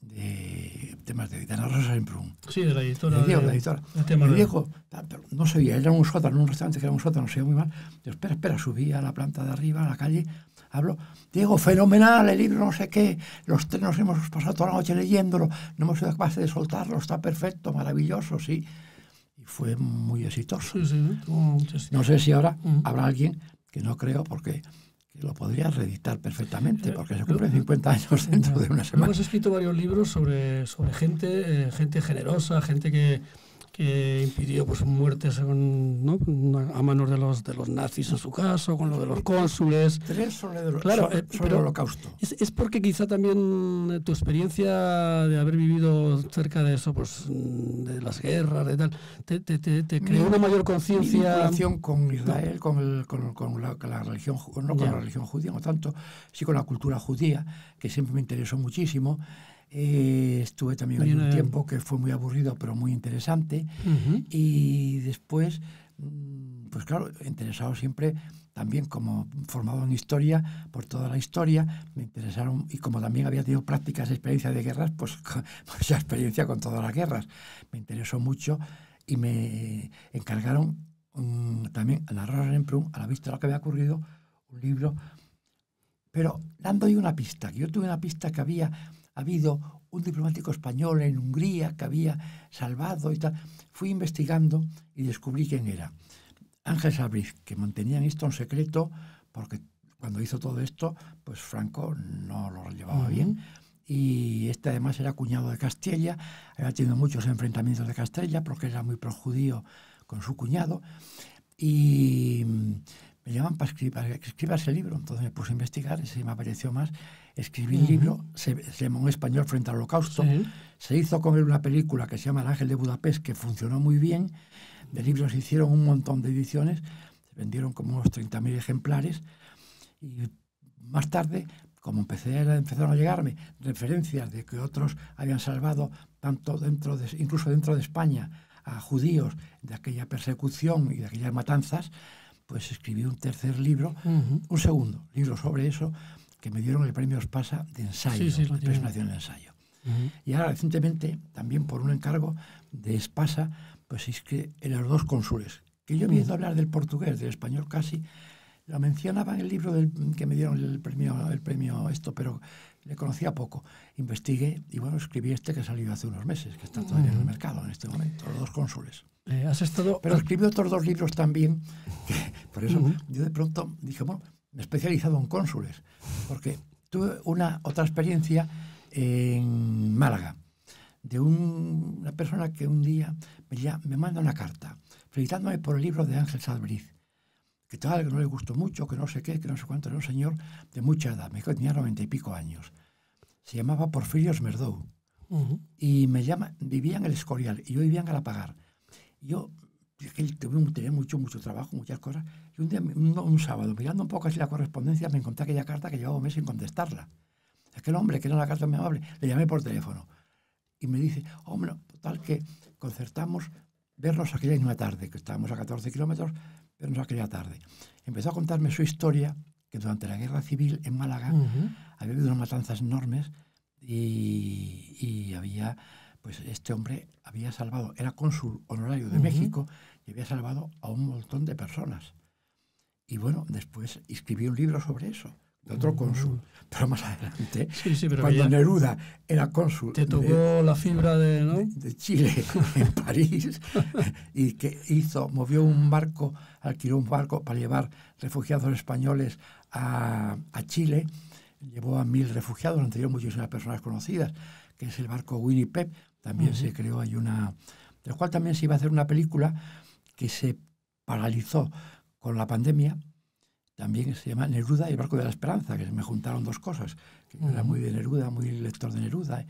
Temas de Hoy, de Ana Rosa Semprún. Sí, de la editora. La editora. Y Diego, no se oía, era un sótano, un restaurante que era un sótano, se oía muy mal. Yo, espera, subí a la planta de arriba, a la calle, hablo, Diego, fenomenal, el libro no sé qué, los tres nos hemos pasado toda la noche leyéndolo, no hemos sido capaces de soltarlo, está perfecto, maravilloso, sí. Y fue muy exitoso. Sí. No sé si ahora habrá alguien, que no creo, porque lo podría reeditar perfectamente, porque se cumplen 50 años dentro de una semana. Hemos escrito varios libros sobre gente generosa, gente que impidió pues muertes a manos de los nazis en su caso, con lo de los cónsules. 3 sobre el Holocausto. Es porque quizá también tu experiencia de haber vivido cerca de eso, pues de las guerras, de tal, te creó una mayor conciencia. Mi relación con Israel, con la religión, no con la religión judía, no tanto, sí con la cultura judía, que siempre me interesó muchísimo. Estuve también ahí un tiempo que fue muy aburrido pero muy interesante. Y después, pues claro, interesado siempre también como formado en historia, por toda la historia, me interesaron, y como también había tenido prácticas, experiencias de guerras, pues esa experiencia con todas las guerras me interesó mucho y me encargaron también a Ana Rosa Semprún, a la vista de lo que había ocurrido, un libro, pero dando ahí una pista, que yo tuve una pista que había habido un diplomático español en Hungría que había salvado y tal. Fui investigando y descubrí quién era. Ángel Sabriz, que mantenían esto en secreto porque cuando hizo todo esto, pues Franco no lo llevaba bien. Y este además era cuñado de Castella, había tenido muchos enfrentamientos de Castella porque era muy projudío con su cuñado. Y me llaman para que escriba ese libro. Entonces me puse a investigar, ese me apareció más. Escribí el libro, se llamó en español Frente al Holocausto. Se hizo con él una película que se llama El Ángel de Budapest, que funcionó muy bien. De libros se hicieron un montón de ediciones, se vendieron como unos 30.000 ejemplares. Y más tarde, como empezaron a llegarme referencias de que otros habían salvado, tanto incluso dentro de España, a judíos de aquella persecución y de aquellas matanzas, pues escribí un tercer libro, un segundo libro sobre eso, que me dieron el premio Espasa de ensayo, Sí, el Premio Nacional de Ensayo. Uh-huh. Y ahora recientemente, también por un encargo de Espasa, pues es que en los 2 cónsules, que yo viendo hablar del portugués, del español casi, lo mencionaba en el libro que me dieron el premio esto, pero le conocía poco. Investigué y bueno, escribí que salió hace unos meses, que está todavía en el mercado en este momento, los 2 cónsules. ¿Has estado...? Pero escribí otros 2 libros también, que por eso yo de pronto dije, bueno, me he especializado en cónsules, porque tuve otra experiencia en Málaga, de una persona que un día me manda una carta felicitándome por el libro de Ángel Salbriz, que tal, que no le gustó mucho, que no sé qué, que no sé cuánto, era un señor de mucha edad, me dijo que tenía 90 y pico años. Se llamaba Porfirio Esmerdou. Y vivía en el Escorial, y yo vivía en Galapagar. Yo tenía mucho trabajo, muchas cosas, y un día, un sábado, mirando un poco así la correspondencia, me encontré aquella carta que llevaba un mes sin contestarla. Aquel hombre, que era una carta muy amable, le llamé por teléfono. Y me dice, hombre, total que concertamos vernos aquella misma tarde, que estábamos a 14 kilómetros, vernos aquella tarde. Empezó a contarme su historia, que durante la Guerra Civil en Málaga había habido unas matanzas enormes y había, pues este hombre había salvado, era cónsul honorario de México y había salvado a un montón de personas. Y bueno, después escribí un libro sobre eso, de otro cónsul, pero más adelante, pero cuando Neruda era cónsul te tocó la fibra de Chile en París, y que movió un barco, alquiló un barco para llevar refugiados españoles a Chile, llevó a 1000 refugiados, entre ellos muchísimas personas conocidas, que es el barco Winnipeg. También se creó, del cual también se iba a hacer una película que se paralizó con la pandemia. También se llama Neruda y el barco de la esperanza, que me juntaron 2 cosas. Que yo era muy de Neruda, muy lector de Neruda,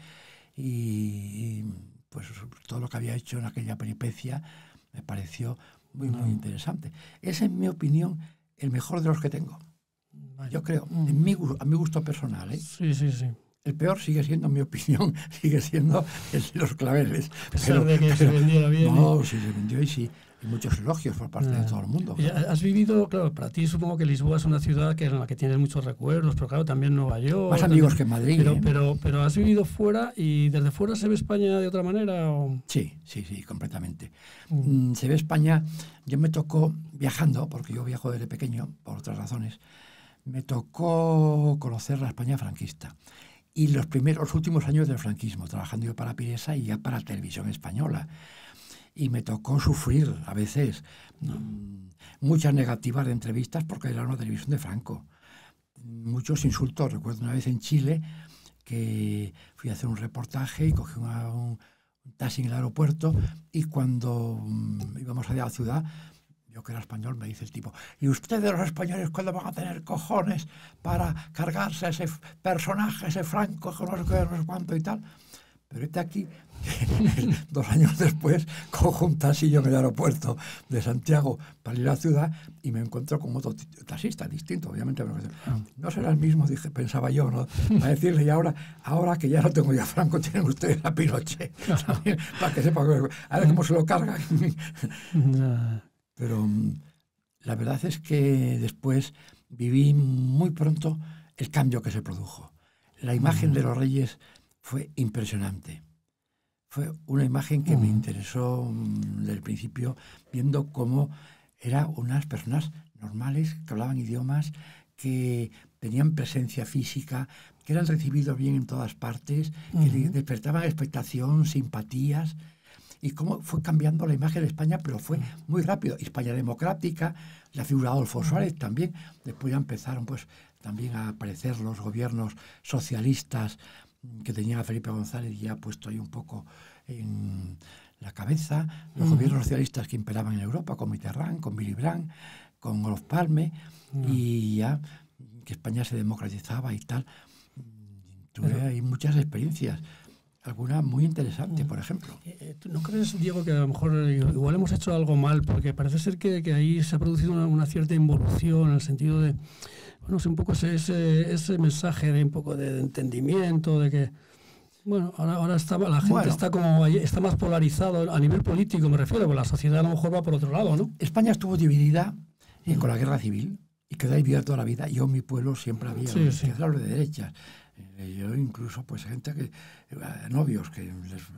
y pues todo lo que había hecho en aquella peripecia me pareció muy interesante. Es, en mi opinión, el mejor de los que tengo. Yo creo, a mi gusto personal. Sí. El peor sigue siendo, en mi opinión, sigue siendo el de los claveles. A pesar de que se vendiera bien. No, sí se vendió y muchos elogios por parte de todo el mundo. Has vivido, claro, para ti supongo que Lisboa es una ciudad en la que tienes muchos recuerdos, pero claro, también Nueva York. Más amigos que en Madrid. Pero has vivido fuera, y desde fuera se ve España de otra manera. ¿O? Sí, completamente. Se ve España. Yo me tocó viajando, porque yo viajo desde pequeño, por otras razones, me tocó conocer la España franquista. Y los últimos años del franquismo, trabajando yo para Piresa y ya para Televisión Española. Y me tocó sufrir a veces muchas negativas de entrevistas, porque era una televisión de Franco. Muchos insultos. Recuerdo una vez en Chile que fui a hacer un reportaje y cogí un taxi en el aeropuerto, y cuando íbamos a la ciudad, yo que era español, me dice el tipo, ¿y ustedes los españoles cuándo van a tener cojones para cargarse a ese personaje, ese Franco, que no sé qué, no sé cuánto y tal? Pero aquí, 2 años después, cojo un taxi en el aeropuerto de Santiago para ir a la ciudad y me encuentro con otro taxista distinto, obviamente. No será el mismo, pensaba yo, ¿no? A decirle, y ahora que ya no tengo ya Franco, tienen ustedes a Pinochet. Para que sepa, a ver cómo se lo cargan. Pero la verdad es que después viví muy pronto el cambio que se produjo. La imagen de los reyes fue impresionante. Fue una imagen que me interesó desde el principio, viendo cómo eran unas personas normales, que hablaban idiomas, que tenían presencia física, que eran recibidos bien en todas partes, que despertaban expectación, simpatías. Y cómo fue cambiando la imagen de España, pero fue muy rápido. España democrática, la figura de Adolfo Suárez también. Después ya empezaron pues también a aparecer los gobiernos socialistas que tenía a Felipe González ya puesto ahí un poco en la cabeza. Los gobiernos socialistas que imperaban en Europa, con Mitterrand, con Willy Brandt, con Olof Palme, y ya que España se democratizaba y tal. Tuve ahí muchas experiencias. Alguna muy interesante, por ejemplo. ¿Tú no crees, Diego, que a lo mejor igual hemos hecho algo mal? Porque parece ser que ahí se ha producido una cierta involución, en el sentido de, bueno, es un poco ese mensaje de un poco de entendimiento, de que, bueno, ahora la gente está más polarizado a nivel político, me refiero, porque la sociedad a lo mejor va por otro lado, ¿no? España estuvo dividida con la Guerra Civil, y quedó ahí viviendo toda la vida. Yo en mi pueblo siempre había izquierdas de derechas. Yo incluso, pues gente que, novios que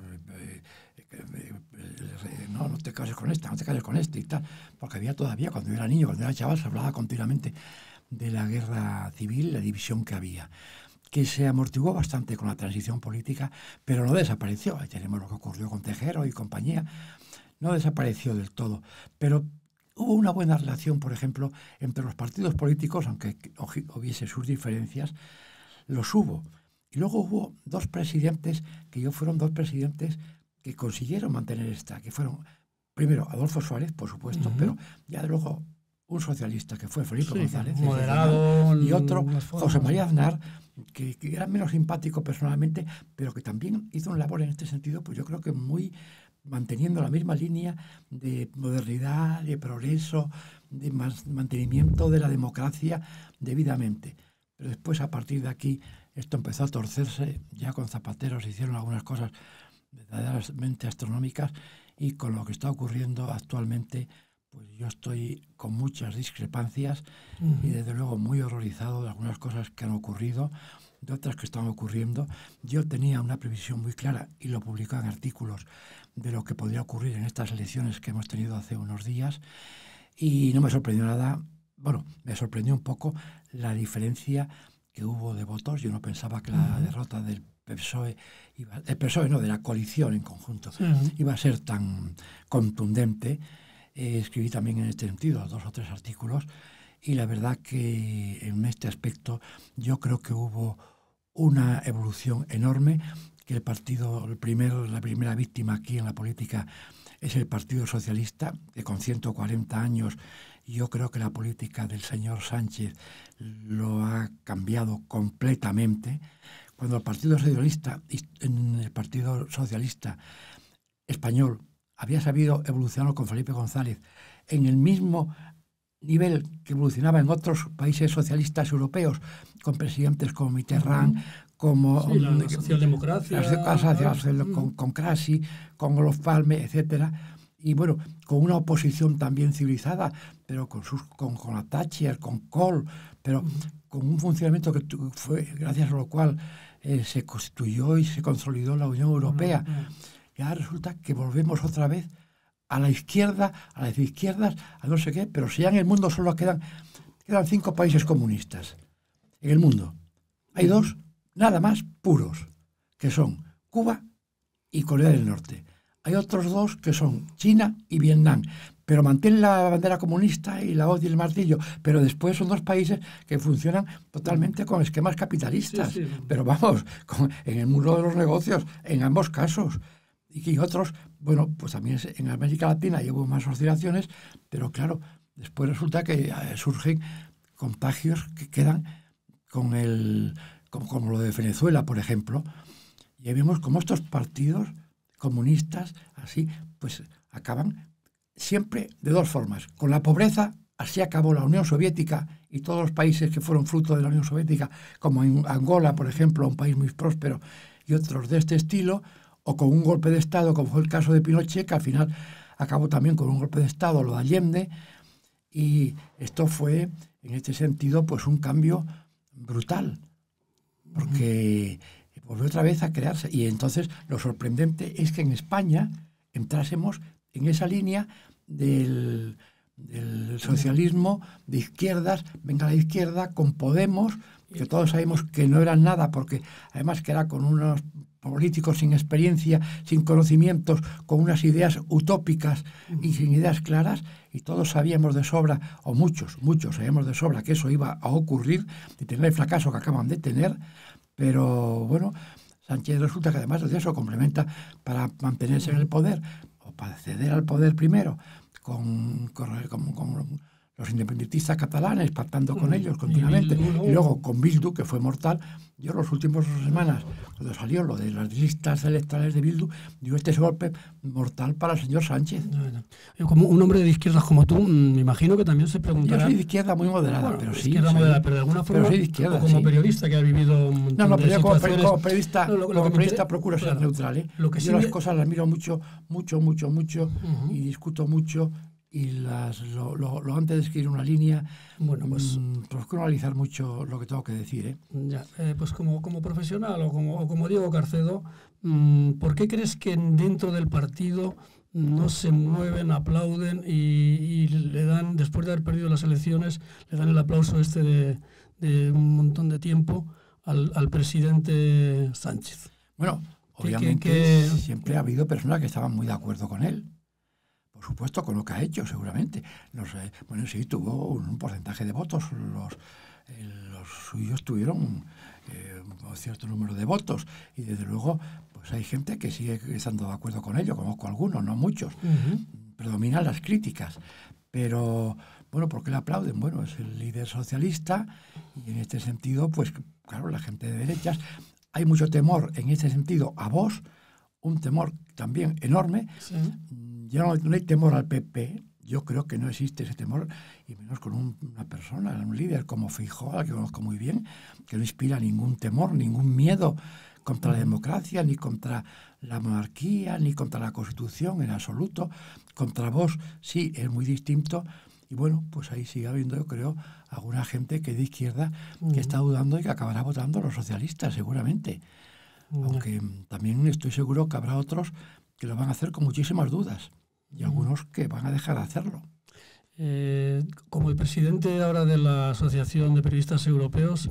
no te cases con esta, no te cases con este y tal, porque había todavía, cuando yo era niño, cuando era chaval, se hablaba continuamente de la guerra civil, la división que había, que se amortiguó bastante con la transición política, pero no desapareció. Ahí tenemos lo que ocurrió con Tejero y compañía, no desapareció del todo, pero hubo una buena relación, por ejemplo, entre los partidos políticos, aunque hubiese sus diferencias, los hubo. Y luego hubo dos presidentes fueron dos presidentes que consiguieron mantener que fueron, primero, Adolfo Suárez, por supuesto, pero ya de luego un socialista que fue Felipe González, moderado, y otro, José María Aznar, que era menos simpático personalmente, pero que también hizo una labor en este sentido, pues yo creo que muy manteniendo la misma línea de modernidad, de progreso, de mantenimiento de la democracia debidamente. Pero después, a partir de aquí, esto empezó a torcerse. Ya con Zapatero se hicieron algunas cosas verdaderamente astronómicas, y con lo que está ocurriendo actualmente, pues yo estoy con muchas discrepancias y desde luego muy horrorizado de algunas cosas que han ocurrido, de otras que están ocurriendo. Yo tenía una previsión muy clara, y lo publicó en artículos, de lo que podría ocurrir en estas elecciones que hemos tenido hace unos días, y no me sorprendió nada. Bueno, me sorprendió un poco la diferencia que hubo de votos. Yo no pensaba que la derrota del PSOE, de la coalición en conjunto, iba a ser tan contundente. Escribí también en este sentido 2 o 3 artículos, y la verdad que en este aspecto yo creo que hubo una evolución enorme, que la primera víctima aquí en la política es el Partido Socialista, que con 140 años yo creo que la política del señor Sánchez lo ha cambiado completamente. Cuando el Partido Socialista español había sabido evolucionar con Felipe González en el mismo nivel que evolucionaba en otros países socialistas europeos, con presidentes como Mitterrand, como la socialdemocracia, con Craxi, con Olof Palme, etcétera. Y bueno, con una oposición también civilizada, pero con la Thatcher, con Kohl, pero con un funcionamiento que fue gracias a lo cual se constituyó y se consolidó la Unión Europea. Y ahora resulta que volvemos otra vez a la izquierda, a las izquierdas, a no sé qué, pero si ya en el mundo solo quedan 5 países comunistas en el mundo. Hay 2, nada más, puros, que son Cuba y Corea del Norte. Hay otros 2 que son China y Vietnam, pero mantienen la bandera comunista y la hoz y el martillo, pero después son 2 países que funcionan totalmente con esquemas capitalistas. Pero vamos, en el mundo de los negocios, en ambos casos. Y otros, bueno, pues también en América Latina hubo más oscilaciones, pero claro, después resulta que surgen contagios que quedan como lo de Venezuela, por ejemplo. Y vemos como estos partidos comunistas, así, pues acaban siempre de 2 formas. Con la pobreza, así acabó la Unión Soviética y todos los países que fueron fruto de la Unión Soviética, como en Angola, por ejemplo, un país muy próspero, y otros de este estilo, o con un golpe de Estado, como fue el caso de Pinochet, que al final acabó también con un golpe de Estado, lo de Allende, y esto fue, en este sentido, pues un cambio brutal, porque volvió otra vez a crearse. Y entonces lo sorprendente es que en España entrásemos en esa línea del socialismo de izquierdas, venga la izquierda, con Podemos, que todos sabemos que no eran nada, porque además que era con unos políticos sin experiencia, sin conocimientos, con unas ideas utópicas y sin ideas claras, y todos sabíamos de sobra, o muchos sabíamos de sobra que eso iba a ocurrir, de tener el fracaso que acaban de tener. Pero bueno, Sánchez resulta que además de eso complementa para mantenerse en el poder, o para acceder al poder primero, con los independentistas catalanes, pactando con ellos continuamente, y luego con Bildu, que fue mortal. Yo las últimas semanas, cuando salió lo de las listas electorales de Bildu, digo, este es un golpe mortal para el señor Sánchez. Como un hombre de izquierdas como tú, me imagino que también se preguntará... Yo soy de izquierda muy moderada, bueno, pero sí. Izquierda moderada, pero de alguna forma, soy de izquierda, como periodista que ha vivido... No, pero yo como periodista procuro ser neutral. Yo las cosas las miro mucho, y discuto mucho, y lo antes de escribir una línea, bueno, pues procuro analizar mucho lo que tengo que decir, ¿eh? Ya, pues como profesional o como Diego Carcedo, ¿por qué crees que dentro del partido no se mueven, aplauden y le dan, después de haber perdido las elecciones, le dan el aplauso de un montón de tiempo al presidente Sánchez? Bueno, obviamente siempre ha habido personas que estaban muy de acuerdo con él. Por supuesto, con lo que ha hecho, seguramente. No sé, bueno, sí, tuvo un porcentaje de votos. Los suyos tuvieron un cierto número de votos. Y desde luego, pues hay gente que sigue estando de acuerdo con ello. Conozco algunos, no muchos. Predominan las críticas. Pero, bueno, ¿por qué le aplauden? Bueno, es el líder socialista. Y en este sentido, pues, claro, la gente de derechas. Hay mucho temor en este sentido a Vox. Un temor también enorme. Sí. Ya no hay temor al PP. Yo creo que no existe ese temor, y menos con una persona, un líder como Feijóo, al que conozco muy bien, que no inspira ningún temor, ningún miedo contra la democracia, ni contra la monarquía, ni contra la Constitución en absoluto. Contra Vox sí es muy distinto. Y bueno, pues ahí sigue habiendo, yo creo, alguna gente que de izquierda que está dudando y que acabará votando a los socialistas, seguramente. Aunque también estoy seguro que habrá otros que lo van a hacer con muchísimas dudas y algunos que van a dejar de hacerlo. Como el presidente ahora de la Asociación de Periodistas Europeos,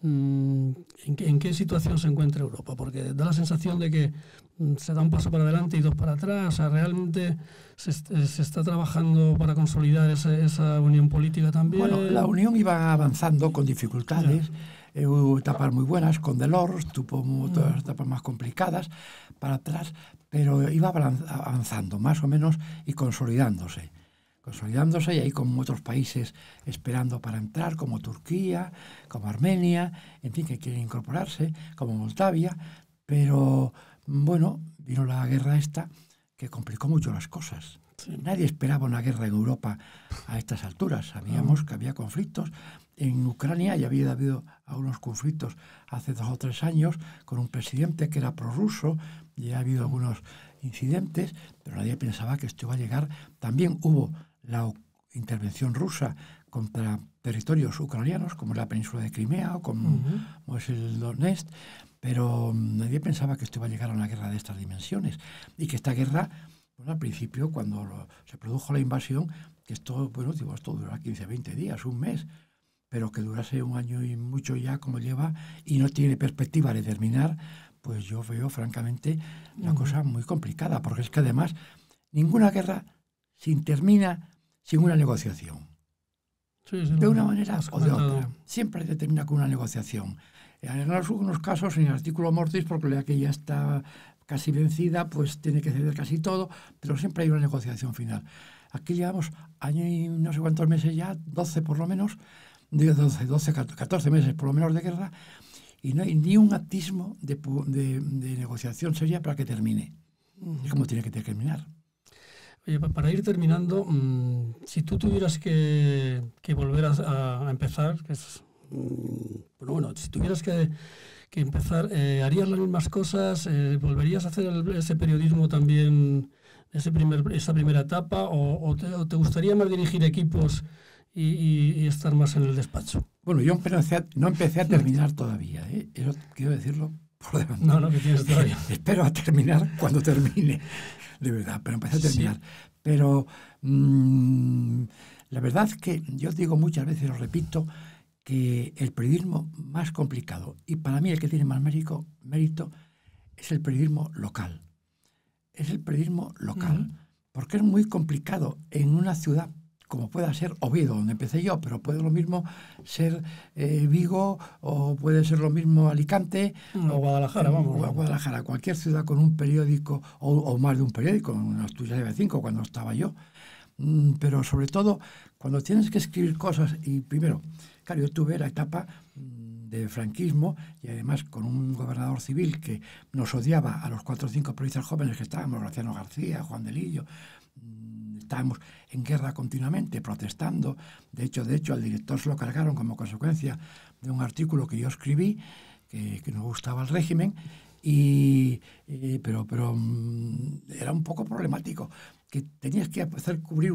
¿en qué situación se encuentra Europa? Porque da la sensación de que se da un paso para adelante y dos para atrás. O sea, realmente se está trabajando para consolidar esa unión política también. Bueno, la unión iba avanzando con dificultades. Hubo etapas muy buenas con Delors, tuvo otras etapas más complicadas para atrás, pero iba avanzando más o menos y consolidándose y ahí con otros países esperando para entrar, como Turquía, como Armenia, en fin, que quieren incorporarse, como Moldavia, pero bueno, vino la guerra esta que complicó mucho las cosas. Sí. Nadie esperaba una guerra en Europa a estas alturas. Sabíamos que había conflictos. En Ucrania ya había habido algunos conflictos hace 2 o 3 años con un presidente que era prorruso, y ha habido algunos incidentes, pero nadie pensaba que esto iba a llegar. También hubo la intervención rusa contra territorios ucranianos, como la península de Crimea o como es el Donetsk, pero nadie pensaba que esto iba a llegar a una guerra de estas dimensiones, y que esta guerra, bueno, al principio, cuando se produjo la invasión, que esto durará 15, 20 días, un mes, pero que durase un año y mucho ya como lleva y no tiene perspectiva de terminar, pues yo veo francamente la cosa muy complicada, porque es que además ninguna guerra termina sin una negociación. Sí, de una manera o de otra. Siempre se termina con una negociación. En algunos casos, en el artículo mortis, porque la que ya está casi vencida, pues tiene que ceder casi todo, pero siempre hay una negociación final. Aquí llevamos año y no sé cuántos meses ya, 12 por lo menos, 14 meses por lo menos de guerra, y no hay ni un atismo de negociación seria para que termine. Es como tiene que terminar. Oye, para ir terminando, si tú tuvieras que volver a empezar, si tuvieras que empezar, ¿harías las mismas cosas? ¿Volverías a hacer ese periodismo también, esa primera etapa? ¿O te gustaría más dirigir equipos y estar más en el despacho? Bueno, yo no empecé a terminar todavía, ¿eh? Eso quiero decirlo por delante. No, que tienes todavía. Espero a terminar cuando termine, de verdad, pero empecé a terminar. Sí. Pero la verdad es que yo digo muchas veces, lo repito, que el periodismo más complicado, y para mí el que tiene más mérito, es el periodismo local. Es el periodismo local, porque es muy complicado en una ciudad como pueda ser Oviedo, donde empecé yo, pero puede lo mismo ser Vigo, o puede ser lo mismo Alicante, o Guadalajara, o Guadalajara, cualquier ciudad con un periódico, o más de un periódico, en Asturias de 5 cuando estaba yo. Pero sobre todo, cuando tienes que escribir cosas, y primero, claro, yo tuve la etapa de franquismo, y además con un gobernador civil que nos odiaba a los 4 o 5 periodistas jóvenes que estábamos, Graciano García, Juan de Lillo. Estábamos en guerra continuamente, protestando. De hecho, al director se lo cargaron como consecuencia de un artículo que yo escribí, que no gustaba al régimen, Pero era un poco problemático, que tenías que hacer cubrir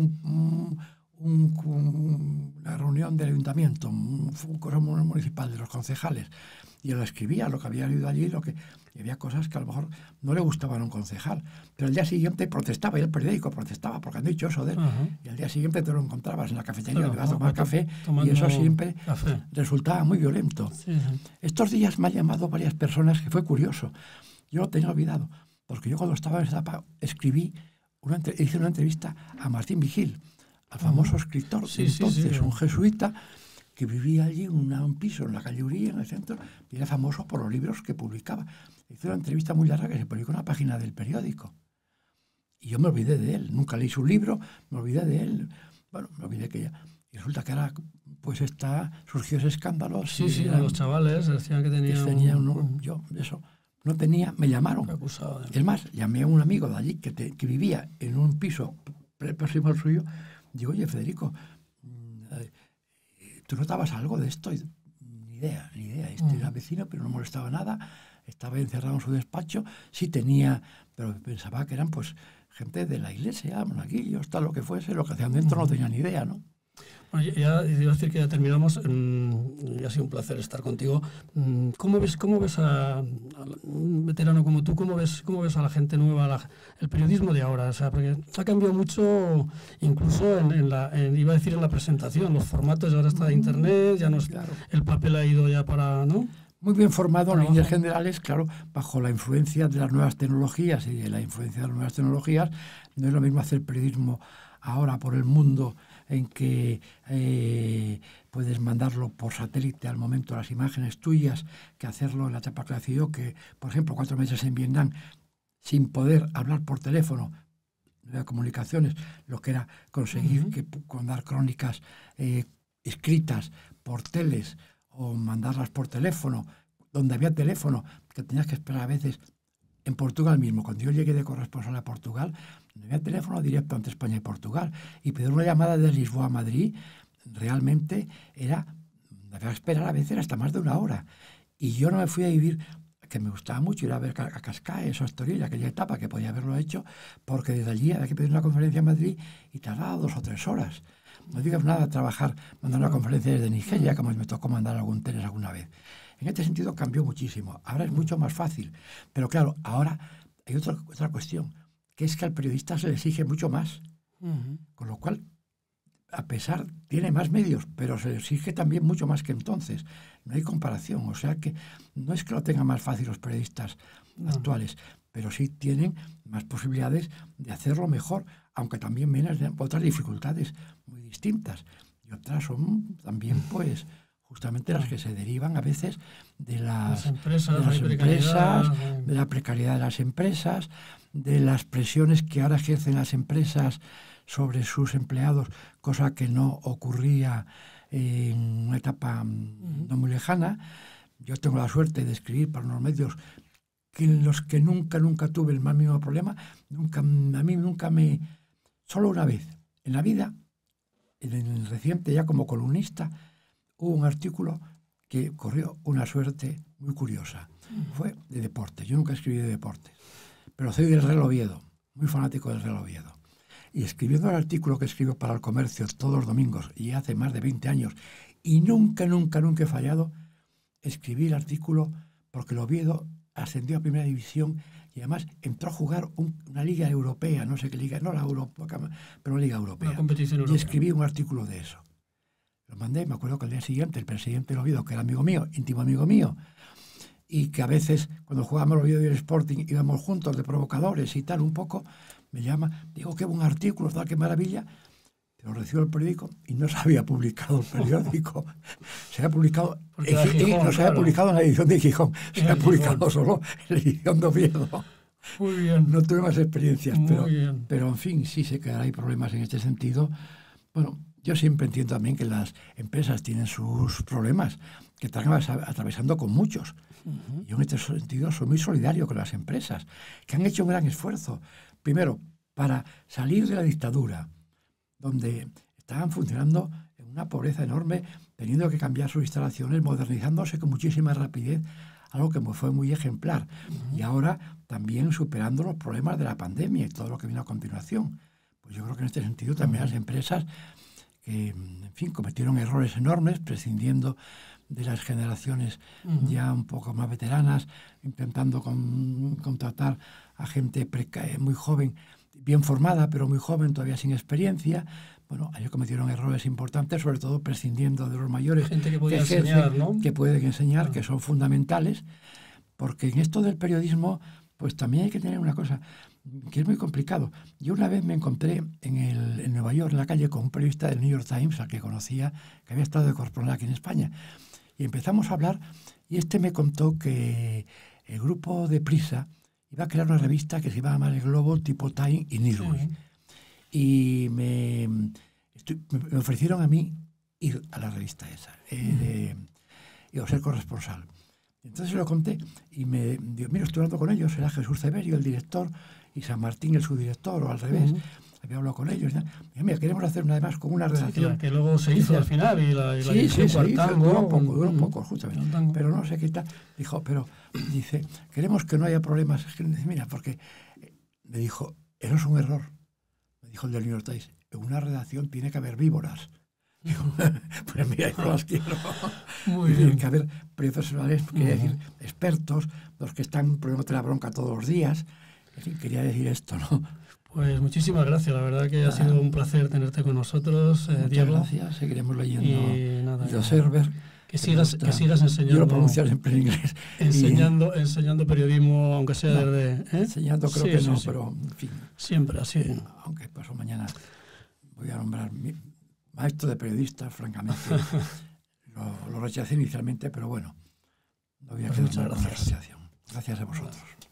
una reunión del ayuntamiento, un coro municipal de los concejales, y yo lo escribía, lo que había leído allí, y había cosas que a lo mejor no le gustaban a un concejal, pero el día siguiente protestaba, y el periódico protestaba porque han dicho eso de él, y al día siguiente te lo encontrabas en la cafetería, te ibas a tomar café, y eso siempre resultaba muy violento. Sí. Estos días me han llamado varias personas, que fue curioso, yo lo tenía olvidado, porque yo cuando estaba en esa etapa hice una entrevista a Martín Vigil, al famoso escritor un jesuita que vivía allí en un piso en la calle Uría, en el centro, y era famoso por los libros que publicaba. Hizo una entrevista muy larga que se publicó en una página del periódico. Y yo me olvidé de él. Nunca leí su libro, me olvidé de él. Bueno, me olvidé que ya... Y resulta que ahora pues surgió ese escándalo. Sí, a los chavales decían que me llamaron. Es más, llamé a un amigo de allí que vivía en un piso próximo al suyo. Digo, oye, Federico, ¿tú notabas algo de esto? Ni idea. Era vecino, pero no molestaba nada. Estaba encerrado en su despacho. Sí tenía, pero pensaba que eran pues gente de la iglesia, monaguillos, tal, lo que fuese. Lo que hacían dentro no tenía ni idea, ¿no? Bueno, ya iba a decir que ya terminamos. Ha sido un placer estar contigo. ¿Cómo ves a un veterano como tú? ¿Cómo ves a la gente nueva, el periodismo de ahora? O sea, porque ha cambiado mucho, incluso iba a decir en la presentación, los formatos. Ahora está de internet, ya no es, claro. El papel ha ido ya para, ¿no? Muy bien formado en líneas generales, claro, bajo la influencia de las nuevas tecnologías y de la influencia de las nuevas tecnologías. No es lo mismo hacer periodismo ahora por el mundo, en que puedes mandarlo por satélite al momento las imágenes tuyas, que hacerlo en la etapa que hacía yo, que, por ejemplo, 4 meses en Vietnam, sin poder hablar por teléfono, de comunicaciones, lo que era conseguir mandar crónicas escritas por teles o mandarlas por teléfono, donde había teléfono, que tenías que esperar a veces. En Portugal mismo, cuando yo llegué de corresponsal a Portugal, no había teléfono directo entre España y Portugal. Y pedir una llamada de Lisboa a Madrid realmente había que esperar a veces hasta más de 1 hora. Y yo no me fui a vivir, que me gustaba mucho ir a ver a Cascais o a Estoril, aquella etapa que podía haberlo hecho, porque desde allí había que pedir una conferencia en Madrid y tardaba 2 o 3 horas. No digas nada trabajar, mandar una conferencia desde Nigeria, como me tocó mandar algún tenis alguna vez. En este sentido cambió muchísimo. Ahora es mucho más fácil. Pero claro, ahora hay otra cuestión, que es que al periodista se le exige mucho más. Con lo cual, a pesar, tiene más medios, pero se le exige también mucho más que entonces. No hay comparación. O sea que no es que lo tengan más fácil los periodistas actuales, pero sí tienen más posibilidades de hacerlo mejor, aunque también vienen otras dificultades muy distintas. Y otras son también, pues, justamente las que se derivan a veces de las empresas, de la precariedad de las empresas, de las presiones que ahora ejercen las empresas sobre sus empleados, cosa que no ocurría en una etapa no muy lejana. Yo tengo la suerte de escribir para unos medios en los que nunca tuve el más mínimo problema. Solo una vez en la vida, en el reciente ya como columnista, hubo un artículo que corrió una suerte muy curiosa. Fue de deportes. Yo nunca escribí de deportes, pero soy del Real Oviedo, muy fanático del Real Oviedo. Y escribiendo el artículo que escribo para El Comercio todos los domingos, y hace más de 20 años, y nunca he fallado, escribí el artículo porque el Oviedo ascendió a Primera División y además entró a jugar una liga europea, no sé qué liga, no la Europa, pero una liga europea. Una competición europea. Y escribí un artículo de eso. Lo mandé, me acuerdo que al día siguiente el presidente del Oviedo, que era amigo mío, íntimo amigo mío, y que a veces cuando jugábamos el Oviedo y el Sporting íbamos juntos de provocadores y tal, un poco, me llama, digo, qué buen artículo, tal, qué maravilla. Pero recibo el periódico y no se había publicado el periódico. Se había publicado, publicado en la edición de Gijón, se había publicado solo en la edición de Oviedo. Muy bien. No tuve más experiencias, pero en fin, sí sé que hay problemas en este sentido. Bueno, yo siempre entiendo también que las empresas tienen sus problemas, que están atravesando con muchos. Yo en este sentido soy muy solidario con las empresas, que han hecho un gran esfuerzo. Primero, para salir de la dictadura, donde estaban funcionando en una pobreza enorme, teniendo que cambiar sus instalaciones, modernizándose con muchísima rapidez, algo que fue muy ejemplar. Y ahora también superando los problemas de la pandemia y todo lo que vino a continuación. Pues yo creo que en este sentido también las empresas que, en fin, cometieron errores enormes, prescindiendo de las generaciones ya un poco más veteranas, intentando contratar a gente muy joven, bien formada, pero muy joven, todavía sin experiencia. Bueno, ellos cometieron errores importantes, sobre todo prescindiendo de los mayores gente que podía enseñar, ¿no? que pueden enseñar, que son fundamentales, porque en esto del periodismo, pues también hay que tener una cosa que es muy complicado. Yo una vez me encontré en Nueva York, en la calle, con un periodista del New York Times, al que conocía, que había estado de corresponsal aquí en España, y empezamos a hablar, y me contó que el grupo de Prisa iba a crear una revista que se iba a llamar El Globo, tipo Time y Newsweek. Y me ofrecieron a mí ir a la revista esa, y ser corresponsal. Entonces se lo conté y me dijo, mira, estoy hablando con ellos, era Jesús Severio, el director, y San Martín, el subdirector, o al revés. Había hablado con ellos. Y mira, queremos hacer una además con una redacción. Sí, que luego se hizo al final. Y la sí, se hizo, duró poco, justamente. Pero no sé qué tal. Dijo, pero dice, queremos que no haya problemas. Mira, porque me dijo, eso es un error. Me dijo el del New York Times, en una redacción tiene que haber víboras. Digo, pues mira, yo las quiero. Tiene que haber profesionales, quería decir, expertos, los que están poniéndote la bronca todos los días. En fin, quería decir esto, ¿no? Pues muchísimas gracias, la verdad que ha sido un placer tenerte con nosotros, Diego. Gracias, seguiremos leyendo y nada, The Observer. Que sigas enseñando. Yo lo pronuncio siempre en inglés. Enseñando periodismo, aunque sea desde... Enseñando creo que no, pero en fin. Siempre así. Aunque paso mañana voy a nombrar maestro de periodistas, francamente. lo rechacé inicialmente, pero bueno, no voy a quedar con la asociación. Gracias a vosotros.